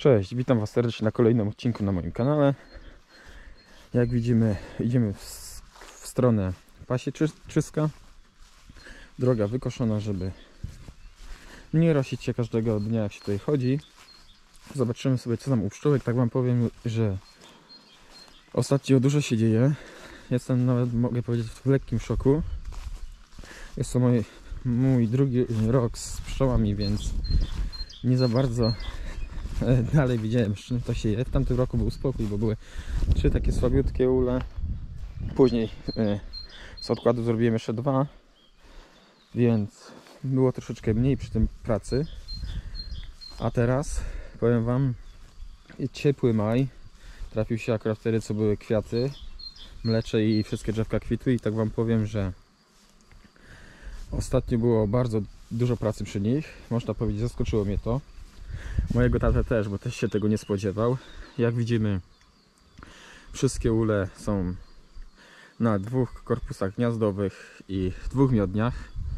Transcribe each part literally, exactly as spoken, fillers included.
Cześć, witam Was serdecznie na kolejnym odcinku na moim kanale. Jak widzimy, idziemy w, w stronę Pasieczyska. Droga wykoszona, żeby nie rosić się każdego dnia, jak się tutaj chodzi. Zobaczymy sobie, co tam u pszczółek. Tak Wam powiem, że ostatnio dużo się dzieje. Jestem nawet, mogę powiedzieć, w lekkim szoku. Jest to mój, mój drugi rok z pszczołami, więc nie za bardzo dalej widziałem, z czym to się je. W tamtym roku był spokój, bo były trzy takie słabiutkie ule. Później yy, z odkładu zrobiłem jeszcze dwa, więc było troszeczkę mniej przy tym pracy. A teraz powiem Wam, ciepły maj. Trafił się akurat wtedy, co były kwiaty mlecze i wszystkie drzewka kwitły. I tak Wam powiem, że ostatnio było bardzo dużo pracy przy nich. Można powiedzieć, zaskoczyło mnie to. Mojego tatę też, bo też się tego nie spodziewał. Jak widzimy, wszystkie ule są na dwóch korpusach gniazdowych i dwóch miodniach.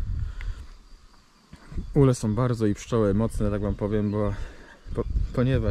Ule są bardzo i pszczoły mocne, tak Wam powiem, bo po, ponieważ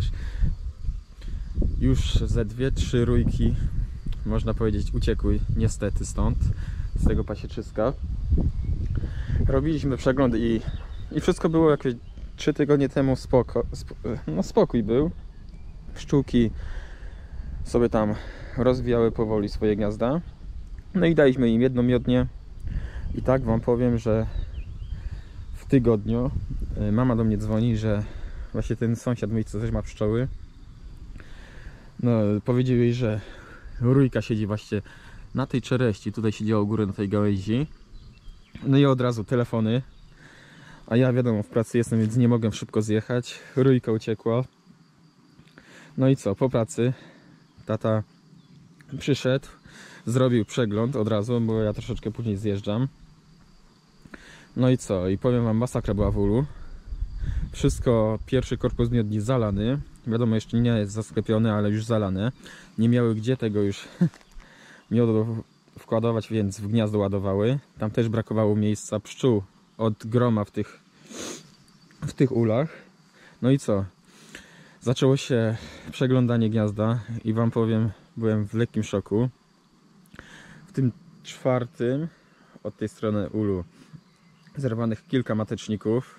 już ze dwie, trzy rójki, można powiedzieć, uciekły niestety stąd, z tego Pasieczyska. Robiliśmy przegląd i, i wszystko było jakieś trzy tygodnie temu spoko, sp no spokój był. Pszczółki sobie tam rozwijały powoli swoje gniazda. No i daliśmy im jedną miodnię. I tak Wam powiem, że w tygodniu mama do mnie dzwoni, że właśnie ten sąsiad mój, co też ma pszczoły, no powiedział jej, że rójka siedzi właśnie na tej czereści. Tutaj siedziała u góry na tej gałęzi. No i od razu telefony. A ja wiadomo, w pracy jestem, więc nie mogłem szybko zjechać. Rójka uciekła. No i co, po pracy tata przyszedł, zrobił przegląd od razu, bo ja troszeczkę później zjeżdżam. No i co, i powiem Wam, masakra była w ulu. Wszystko, pierwszy korpus miodni zalany. Wiadomo, jeszcze nie jest zasklepiony, ale już zalane. Nie miały gdzie tego już miodu wkładować, więc w gniazdo ładowały. Tam też brakowało miejsca, pszczół od groma w tych, w tych ulach. No i co? Zaczęło się przeglądanie gniazda i Wam powiem, byłem w lekkim szoku. W tym czwartym od tej strony ulu zerwanych kilka mateczników.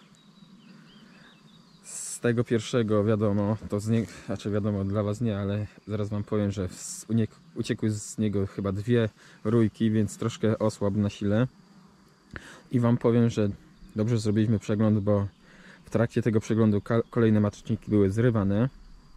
Z tego pierwszego wiadomo, to z niego, znaczy wiadomo dla Was nie, ale zaraz Wam powiem, że uciekły z niego chyba dwie rójki, więc troszkę osłabł na sile. I Wam powiem, że dobrze zrobiliśmy przegląd, bo w trakcie tego przeglądu kolejne mateczniki były zrywane.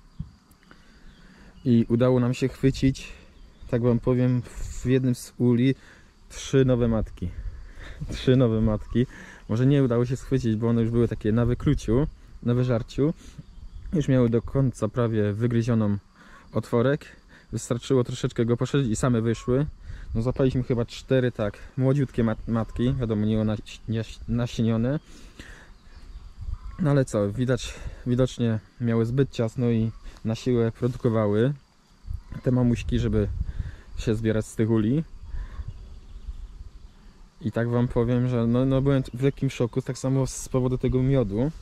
I udało nam się chwycić, tak Wam powiem, w jednym z uli trzy nowe matki. Trzy nowe matki. Może nie udało się schwycić, bo one już były takie na wykluciu, na wyżarciu. Już miały do końca prawie wygryzioną otworek. Wystarczyło troszeczkę go poszerzyć i same wyszły. No zapaliśmy chyba cztery tak młodziutkie mat matki, wiadomo, nie one nasienione. No ale co, widać, widocznie miały zbyt ciasno i na siłę produkowały te mamuśki, żeby się zbierać z tych uli. I tak Wam powiem, że no, no byłem w lekkim szoku, tak samo z powodu tego miodu,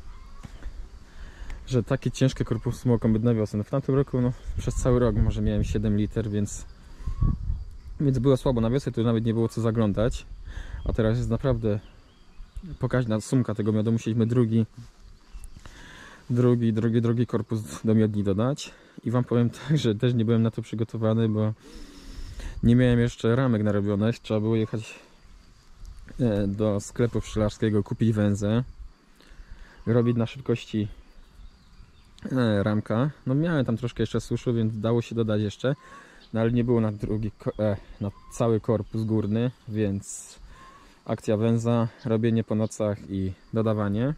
że takie ciężkie korpusy mogą być na wiosnę. No w tamtym roku, no przez cały rok może miałem siedem liter, więc Więc było słabo na wiosnę, tu nawet nie było co zaglądać. A teraz jest naprawdę pokaźna sumka tego miodu. Musieliśmy drugi, drugi, drugi, drugi korpus do miodni dodać. I Wam powiem tak, że też nie byłem na to przygotowany, bo nie miałem jeszcze ramek narobionych. Trzeba było jechać do sklepu pszczelarskiego, kupić węzę, robić na szybkości ramka. No miałem tam troszkę jeszcze suszu, więc dało się dodać jeszcze. No ale nie było na drugi, e, na cały korpus górny, więc akcja węza, robienie po nocach i dodawanie.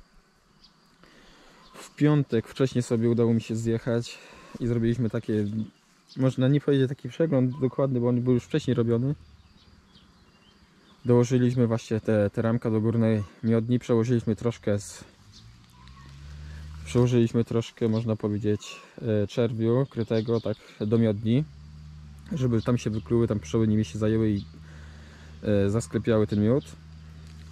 W piątek wcześniej sobie udało mi się zjechać i zrobiliśmy takie, można nie powiedzieć taki przegląd dokładny, bo on był już wcześniej robiony. Dołożyliśmy właśnie te, te ramka do górnej miodni, przełożyliśmy troszkę z przełożyliśmy troszkę, można powiedzieć, czerwiu krytego tak do miodni, żeby tam się wykluły, tam pszczoły nimi się zajęły i e, zasklepiały ten miód.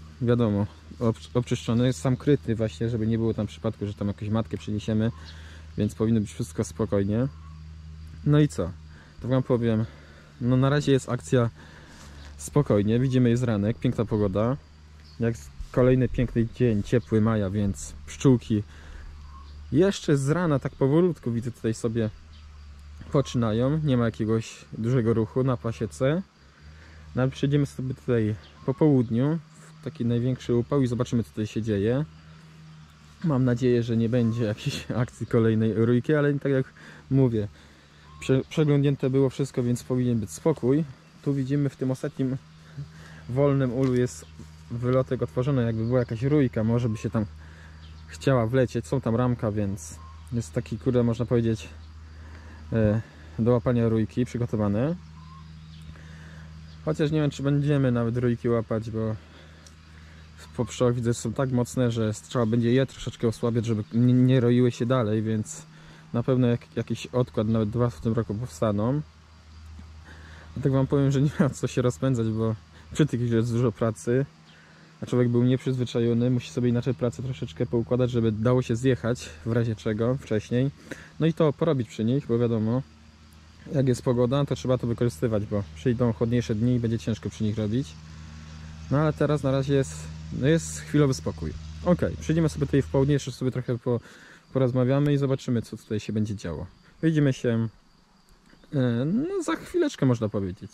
Wiadomo, ob, obczyszczony jest sam kryty właśnie, żeby nie było tam przypadku, że tam jakąś matkę przyniesiemy więc powinno być wszystko spokojnie. No i co? To wam powiem, no na razie jest akcja spokojnie, widzimy jest ranek, piękna pogoda, jak kolejny piękny dzień, ciepły maja, więc pszczółki jeszcze z rana tak powolutku widzę tutaj sobie poczynają, nie ma jakiegoś dużego ruchu na pasiece. No ale przejdziemy sobie tutaj po południu, w taki największy upał i zobaczymy co tutaj się dzieje. Mam nadzieję, że nie będzie jakiejś akcji kolejnej rójki, ale tak jak mówię, prze, przeglądnięte było wszystko, więc powinien być spokój. Tu widzimy w tym ostatnim wolnym ulu jest wylotek otworzony, jakby była jakaś rójka, może by się tam chciała wlecieć, są tam ramka, więc jest taki, kurde, można powiedzieć, do łapania rójki przygotowane. Chociaż nie wiem, czy będziemy nawet rójki łapać, bo po pszczołach widzę, że są tak mocne, że trzeba będzie je troszeczkę osłabiać, żeby nie, nie roiły się dalej, więc na pewno jak, jakiś odkład, nawet dwa w tym roku powstaną. Tak wam powiem, że nie ma co się rozpędzać, bo przy tych jest dużo pracy, a człowiek był nieprzyzwyczajony, musi sobie inaczej pracę troszeczkę poukładać, żeby dało się zjechać w razie czego wcześniej. No i to porobić przy nich, bo wiadomo, jak jest pogoda, to trzeba to wykorzystywać, bo przyjdą chłodniejsze dni i będzie ciężko przy nich robić. No ale teraz na razie jest, no jest chwilowy spokój. Ok, przyjdziemy sobie tutaj w południe, jeszcze sobie trochę po, porozmawiamy i zobaczymy, co tutaj się będzie działo. Widzimy się no, za chwileczkę, można powiedzieć.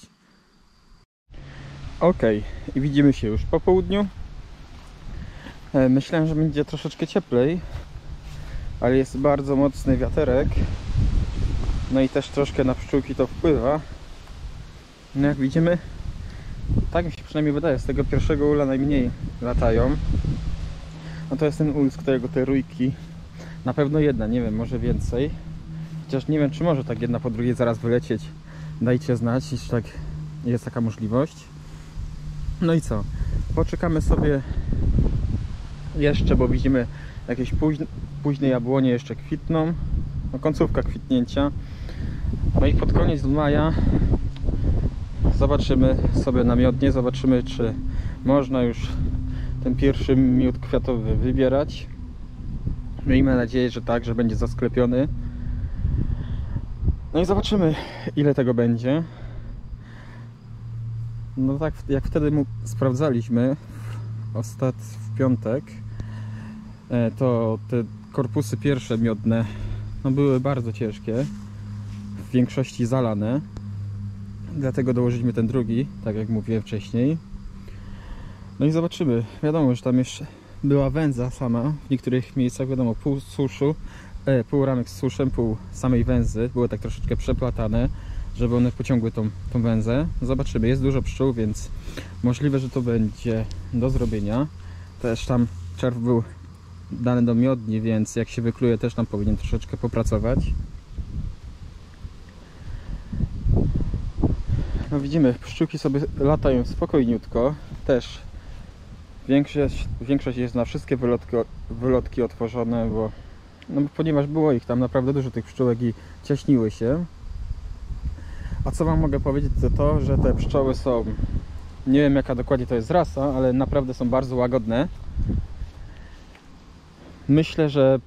Ok, i widzimy się już po południu. Myślałem, że będzie troszeczkę cieplej, ale jest bardzo mocny wiaterek. No i też troszkę na pszczółki to wpływa. No jak widzimy, tak mi się przynajmniej wydaje, z tego pierwszego ula najmniej latają. No to jest ten ul, z którego te rójki, na pewno jedna, nie wiem, może więcej. Chociaż nie wiem, czy może tak jedna po drugiej zaraz wylecieć. Dajcie znać, jeśli tak jest taka możliwość. No i co? Poczekamy sobie jeszcze, bo widzimy jakieś późne, późne jabłonie jeszcze kwitną. No, końcówka kwitnięcia. No i pod koniec maja zobaczymy sobie na miodnie, zobaczymy, czy można już ten pierwszy miód kwiatowy wybierać. Miejmy nadzieję, że tak, że będzie zasklepiony. No i zobaczymy, ile tego będzie. No tak, jak wtedy mu sprawdzaliśmy ostat w piątek, to te korpusy pierwsze miodne no były bardzo ciężkie, w większości zalane, dlatego dołożyliśmy ten drugi, tak jak mówiłem wcześniej. No i zobaczymy, wiadomo, że tam jeszcze była wędza sama, w niektórych miejscach wiadomo, pół suszu, e, pół ramek z suszem, pół samej węzy, były tak troszeczkę przeplatane, żeby one pociągły tą, tą węzę. Zobaczymy, jest dużo pszczół, więc możliwe, że to będzie do zrobienia. Też tam czerw był dany do miodni, więc jak się wykluje, też tam powinien troszeczkę popracować. No widzimy, pszczółki sobie latają spokojniutko. Też większość, większość jest na wszystkie wylotki, wylotki otworzone, bo, no, ponieważ było ich tam naprawdę dużo, tych pszczółek, i ciaśniły się. A co wam mogę powiedzieć, to to, że te pszczoły są, nie wiem jaka dokładnie to jest rasa, ale naprawdę są bardzo łagodne. Myślę, że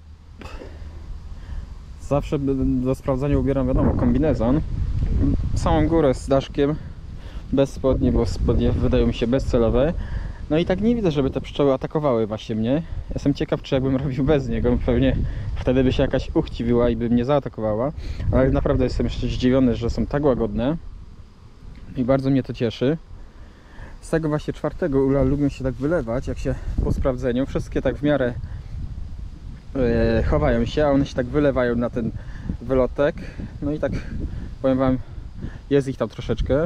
zawsze do sprawdzania ubieram, wiadomo, kombinezon. Całą górę z daszkiem, bez spodni, bo spodnie wydają mi się bezcelowe. No i tak nie widzę, żeby te pszczoły atakowały właśnie mnie. Jestem ciekaw, czy jakbym robił bez niego, pewnie wtedy by się jakaś uchciwiła i by mnie zaatakowała. Ale naprawdę jestem jeszcze zdziwiony, że są tak łagodne. I bardzo mnie to cieszy. Z tego właśnie czwartego ula lubią się tak wylewać, jak się po sprawdzeniu. Wszystkie tak w miarę yy, chowają się, a one się tak wylewają na ten wylotek. No i tak powiem wam, jest ich tam troszeczkę.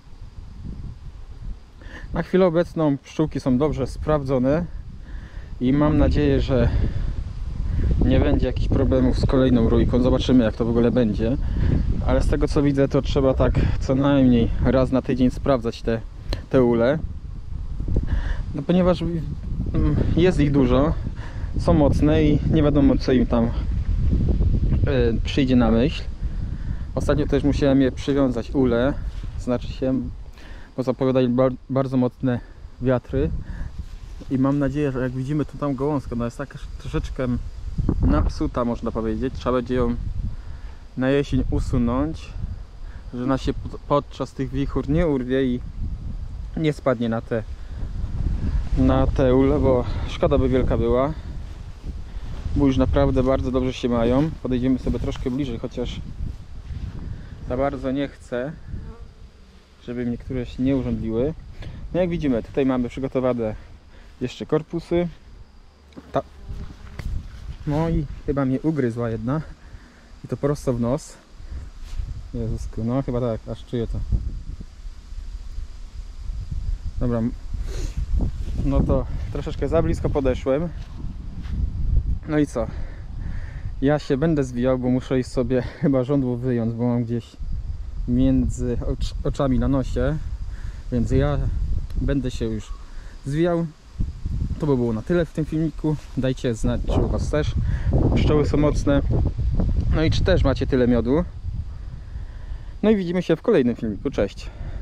Na chwilę obecną pszczółki są dobrze sprawdzone i mam nadzieję, że nie będzie jakichś problemów z kolejną rójką. Zobaczymy, jak to w ogóle będzie. Ale z tego co widzę, to trzeba tak co najmniej raz na tydzień sprawdzać te, te ule. No, ponieważ jest ich dużo, są mocne i nie wiadomo, co im tam yy, przyjdzie na myśl. Ostatnio też musiałem je przywiązać ule, znaczy się, bo zapowiadają bardzo mocne wiatry i mam nadzieję, że jak widzimy tu tam gałązkę, ona jest taka troszeczkę napsuta, można powiedzieć. Trzeba będzie ją na jesień usunąć, że ona się pod- podczas tych wichur nie urwie i nie spadnie na te na te ule, bo szkoda by wielka była, bo już naprawdę bardzo dobrze się mają. Podejdziemy sobie troszkę bliżej, chociaż za bardzo nie chcę, żeby niektóre się nie urządliły. No jak widzimy, tutaj mamy przygotowane jeszcze korpusy. Ta... No i chyba mnie ugryzła jedna i to prosto w nos. Jezusku, no chyba tak, aż czuję to. Dobra, no to troszeczkę za blisko podeszłem. No i co? Ja się będę zwijał, bo muszę iść sobie chyba żądło wyjąć, bo mam gdzieś między ocz oczami na nosie. Więc ja będę się już zwijał. To by było na tyle w tym filmiku. Dajcie znać, czy u was też pszczoły są mocne. No i czy też macie tyle miodu. No i widzimy się w kolejnym filmiku. Cześć!